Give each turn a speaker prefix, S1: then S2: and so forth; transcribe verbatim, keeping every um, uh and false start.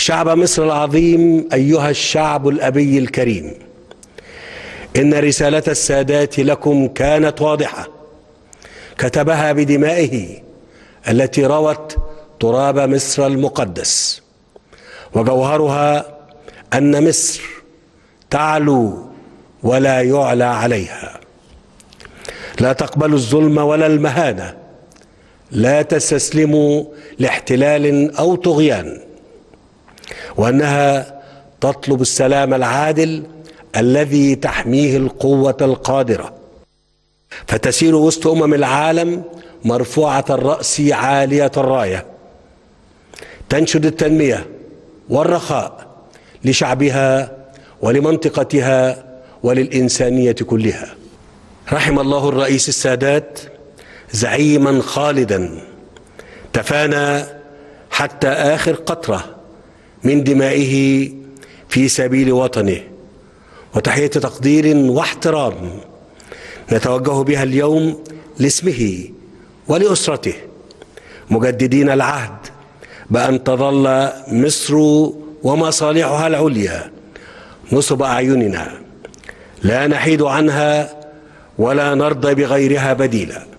S1: شعب مصر العظيم، أيها الشعب الأبي الكريم، إن رسالة السادات لكم كانت واضحة، كتبها بدمائه التي روت تراب مصر المقدس، وجوهرها أن مصر تعلو ولا يعلى عليها، لا تقبل الظلم ولا المهانة، لا تستسلموا لاحتلال أو طغيان، وأنها تطلب السلام العادل الذي تحميه القوة القادرة، فتسير وسط أمم العالم مرفوعة الرأس عالية الراية، تنشد التنمية والرخاء لشعبها ولمنطقتها وللإنسانية كلها. رحم الله الرئيس السادات، زعيما خالدا تفانى حتى آخر قطرة من دمائه في سبيل وطنه، وتحية تقدير واحترام نتوجه بها اليوم لاسمه ولأسرته، مجددين العهد بأن تظل مصر ومصالحها العليا نصب أعيننا، لا نحيد عنها ولا نرضى بغيرها بديلا.